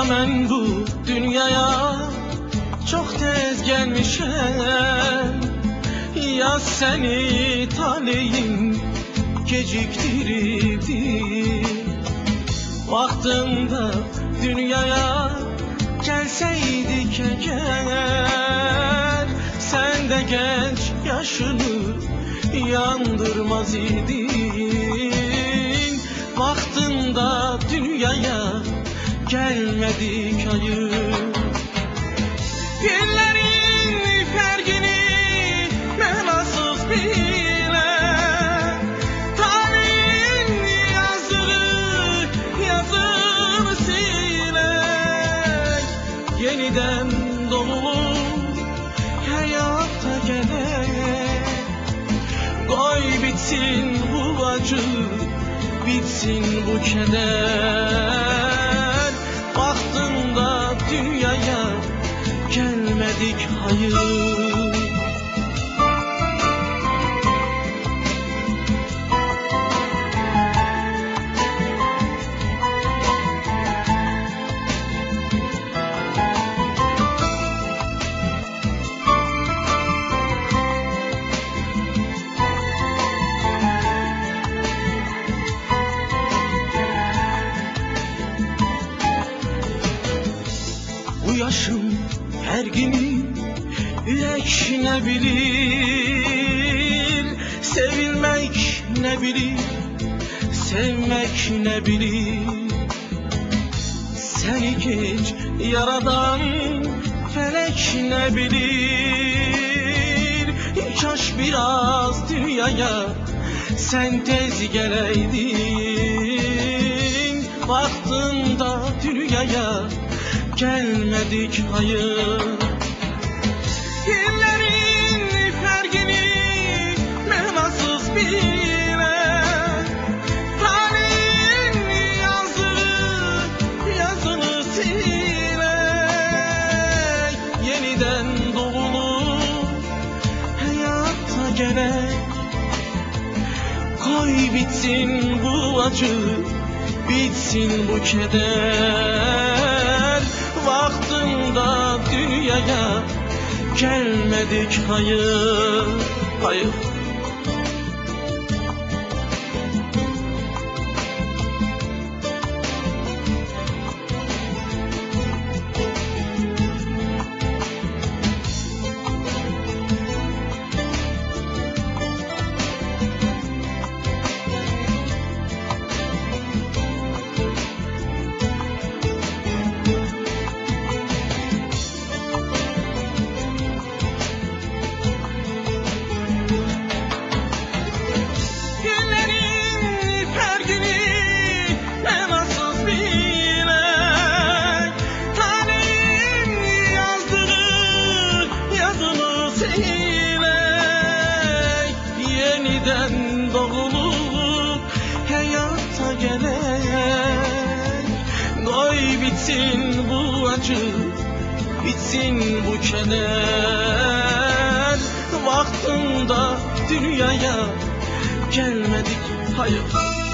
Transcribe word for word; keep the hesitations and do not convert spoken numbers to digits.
mən bu dünyaya çok tez gelmişəm. Ya seni taleyin geciktirirdi. Vaktinde dünyaya gelseydik eğer, sen de genç yaşını yandırmaz idin. Vaktinde dünyaya gelmedik hayır. Günlerin fergini menasız bile, tarihin yazılı yazını silek. Yeniden dolu hayata gerek. Koy bitsin bu acı, bitsin bu keder. Vaktinde dünyaya gelmedik hayır. Bu yaşım her gün yürek ne bilir, sevilmek ne bilir, sevmek ne bilir. Seni geç yaradan felek ne bilir. Kaş biraz dünyaya sen tez geleydin. Vaktında dünyaya gelmedik hayır. Günlerin fergini menasız bile, tarihin yazılı yazını silek. Yeniden doğulup hayata gerek. Koy bitsin bu acı, bitsin bu keder. Vaktinde dünyaya gelmedik hayır, hayır. Yeniden doğulup hayata gerek. Koy bitsin bu acı, bitsin bu keder. Vaktinde dünyaya gelmedik hayır.